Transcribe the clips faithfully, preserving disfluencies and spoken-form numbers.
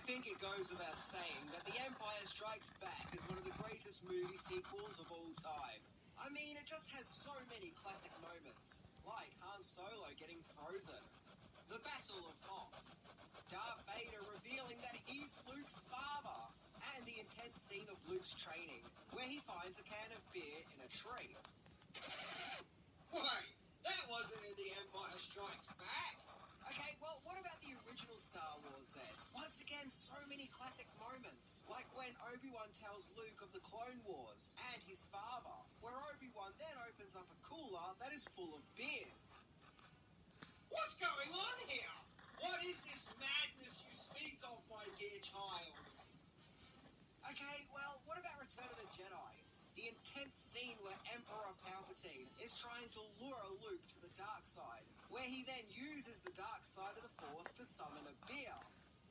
think it goes without saying that The Empire Strikes Back is one of the greatest movie sequels of all time. I mean, it just has so many classic moments, like Han Solo getting frozen, the Battle of Hoth, Darth Vader revealing that he's Luke's father, and the intense scene of Luke's training, where he finds a can of beer in a tree. Wait, that wasn't in The Empire Strikes Back. Okay, well, what about the original Star Wars then? Once again, so many classic moments, like when Obi-Wan tells Luke of the Clone Wars and his father, where Obi-Wan then opens up a cooler that is full of beers. What's going on here? What is this madness you speak of, my dear child? Okay, well, what about Return of the Jedi? The intense scene where Emperor Palpatine is trying to lure Luke to the dark side, where he then uses the dark side of the Force to summon a beer.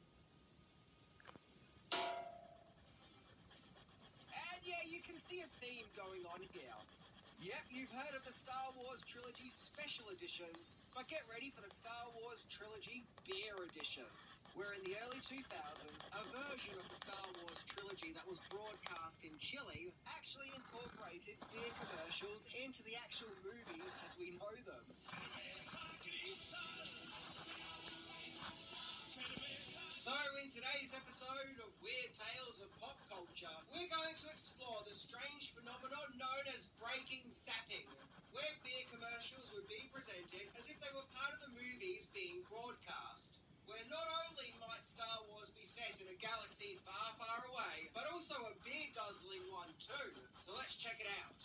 And yeah, you can see a theme going on here. Yep, you've heard of the Star Wars Trilogy Special Editions, but get ready for the Star Wars Trilogy Beer Editions, where in the early two thousands, a version of the Star Wars Trilogy that was broadcast in Chile actually incorporated beer commercials into the actual movies as we know them. So, in today's episode of Weird Tales of Pop Culture, we're going to explore the strange phenomenon known as breaking zapping, where beer commercials would be presented as if they were part of the movies being broadcast, where not only might Star Wars be set in a galaxy far, far away, but also a beer-guzzling one too. So let's check it out.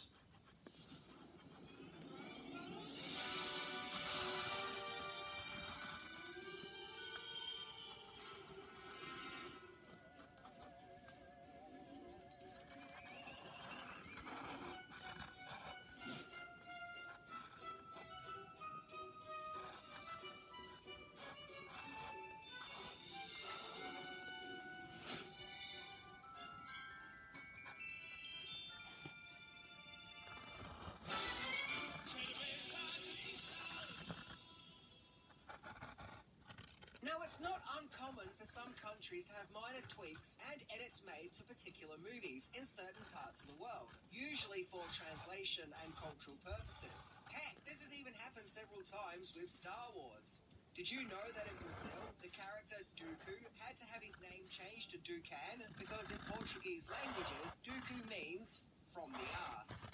Now, it's not uncommon for some countries to have minor tweaks and edits made to particular movies in certain parts of the world, usually for translation and cultural purposes. Heck, this has even happened several times with Star Wars. Did you know that in Brazil, the character Dooku had to have his name changed to Dukan because in Portuguese languages, Dooku means from the arse.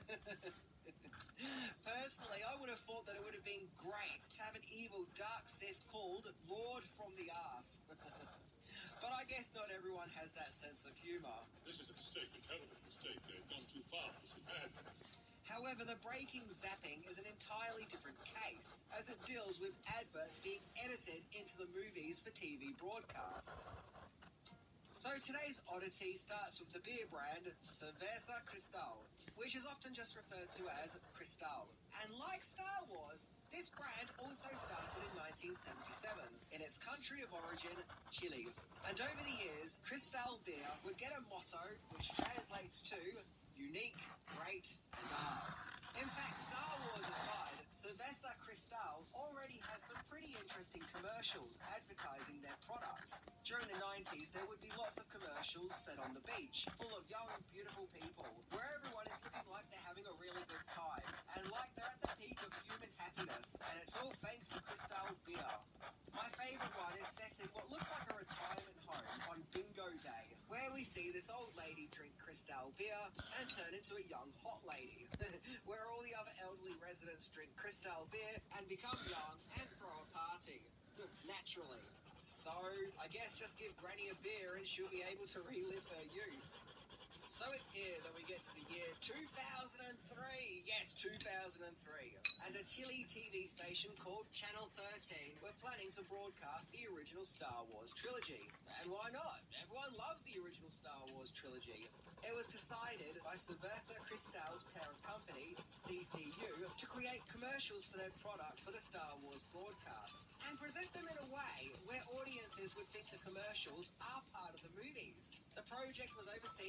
Personally, I would have thought that it would have been great to have an evil dark Sith called Lord from the Arse. But I guess not everyone has that sense of humour. This is a mistake, a terrible mistake. They've gone too far. It's bad. However, the breaking zapping is an entirely different case, as it deals with adverts being edited into the movies for T V broadcasts. So today's oddity starts with the beer brand Cerveza Cristal, which is often just referred to as Cristal. And like Star Wars, this brand also started in nineteen seventy-seven in its country of origin, Chile. And over the years, Cristal beer would get a motto which translates to unique, great, and ours. In fact, Star Wars aside, Cerveza Cristal already has some pretty interesting commercials advertising their product. During the nineties, there would be lots of commercials set on the beach, full of young, beautiful people, where everyone is looking like they're having a really good time, and like they're at the peak of human happiness, and it's all thanks to Cristal beer. My favourite one is set in what looks like a retirement home on Bingo Day, where we see this old lady drink Cristal beer and turn into a young hot lady, where all the other elderly residents drink Cristal beer and become young and throw a party. Naturally. So, I guess just give Granny a beer and she'll be able to relive her youth. So it's here that we get to the year two thousand three. Yes, two thousand three. And a Chile T V station called Channel thirteen were planning to broadcast the original Star Wars trilogy. And why not? Everyone loves the original Star Wars trilogy. It was decided by Cerveza Cristal's parent company, C C U, to create commercials for their product for the Star Wars broadcasts and present them in a way where audiences would think the commercials are part of the movies. The project was overseen by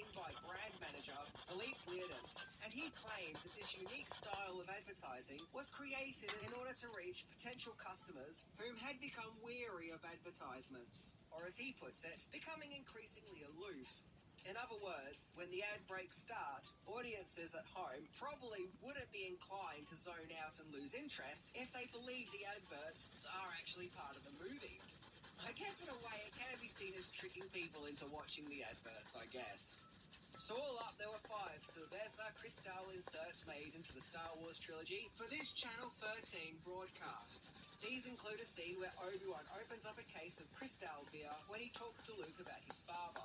brand manager, Philippe Weirden, and he claimed that this unique style of advertising was created in order to reach potential customers whom had become weary of advertisements, or as he puts it, becoming increasingly aloof. In other words, when the ad breaks start, audiences at home probably wouldn't be inclined to zone out and lose interest if they believe the adverts are actually part of the movie. I guess in a way it can be seen as tricking people into watching the adverts, I guess. So all up, there were five Sylvester Cristal inserts made into the Star Wars trilogy for this Channel thirteen broadcast. These include a scene where Obi-Wan opens up a case of Cristal beer when he talks to Luke about his father.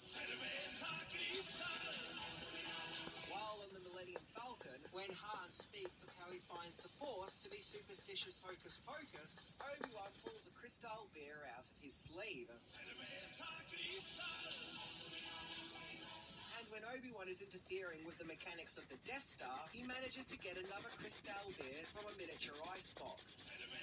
While on the Millennium Falcon, when Han speaks of how he finds the Force to be superstitious hocus pocus, Obi-Wan pulls a Cristal beer out of his sleeve. And when Obi-Wan is interfering with the mechanics of the Death Star, he manages to get another Cristal beer from a miniature icebox.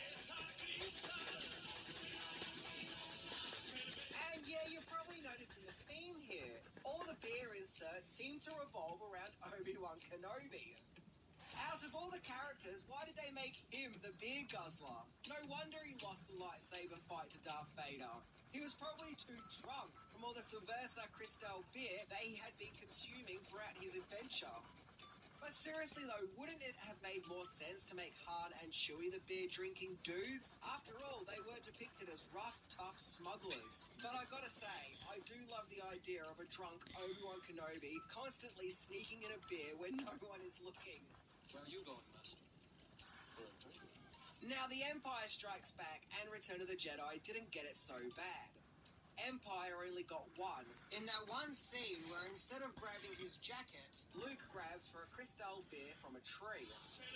And yeah, you're probably noticing a theme here. All the beer inserts seem to revolve around Obi-Wan Kenobi. Out of all the characters, why did they make him the beer guzzler? No wonder he lost the lightsaber fight to Darth Vader. He was probably too drunk from all the Sylvester Cristal beer that he had been consuming throughout his adventure. But seriously though, wouldn't it have made more sense to make Han and Chewie the beer-drinking dudes? After all, they were depicted as rough, tough smugglers. But I gotta say, I do love the idea of a drunk Obi-Wan Kenobi constantly sneaking in a beer when no one is looking. Where are you going, Master? For a drink. Now, The Empire Strikes Back and Return of the Jedi didn't get it so bad. Empire only got one. In that one scene where instead of grabbing his jacket, Luke grabs for a Cristal beer from a tree.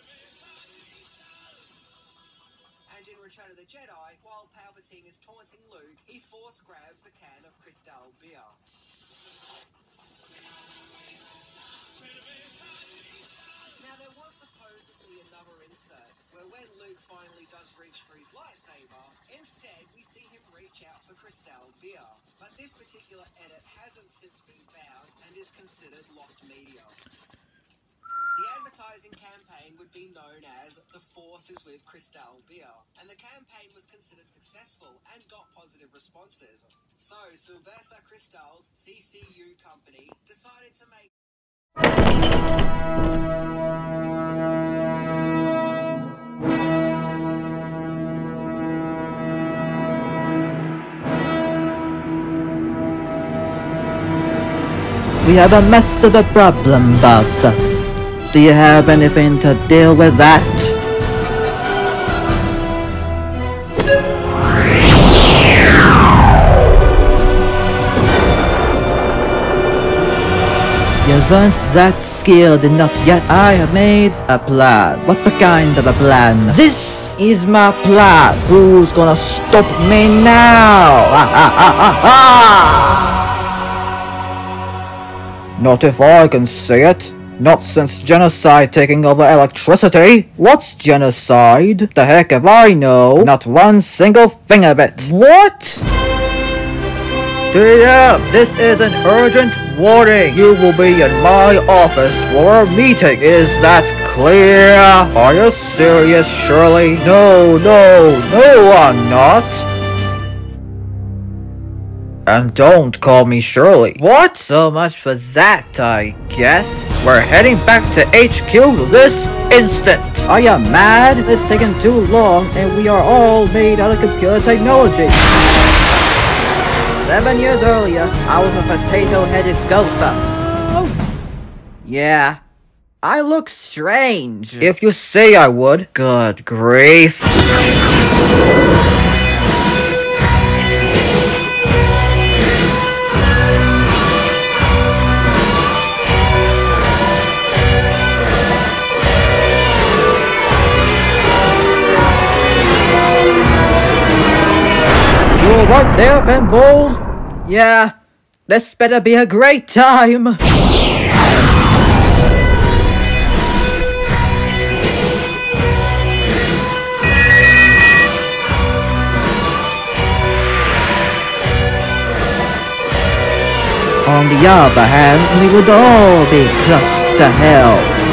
And in Return of the Jedi, while Palpatine is taunting Luke, he force grabs a can of Cristal beer. Now, there was supposedly another insert where when Luke finally does reach for his lightsaber, instead we see him reach out for Cristal beer. But this particular edit hasn't since been found and is considered lost media. The advertising campaign would be known as The Force is with Cristal beer, and the campaign was considered successful and got positive responses. So, Sylvester Cristal's C C U company decided to make We have a mess of a problem, boss. Do you have anything to deal with that? You weren't that skilled enough yet. I have made a plan. What the kind of a plan? This is my plan. Who's gonna stop me now? Ah, ah, ah, ah, ah. Not if I can see it. Not since genocide taking over electricity. What's genocide? The heck if I know. Not one single thing of it. What? D M, this is an urgent warning. You will be in my office for a meeting. Is that clear? Are you serious, Shirley? No, no, no, I'm not. And don't call me Shirley. What? So much for that, I guess. We're heading back to H Q this instant. Are you mad? It's taken too long and we are all made out of computer technology. Seven years earlier, I was a potato-headed gopher. Oh. Yeah. I look strange. If you say I would. Good grief. You right there, Penfold? Yeah, this better be a great time. On the other hand, we would all be just to hell.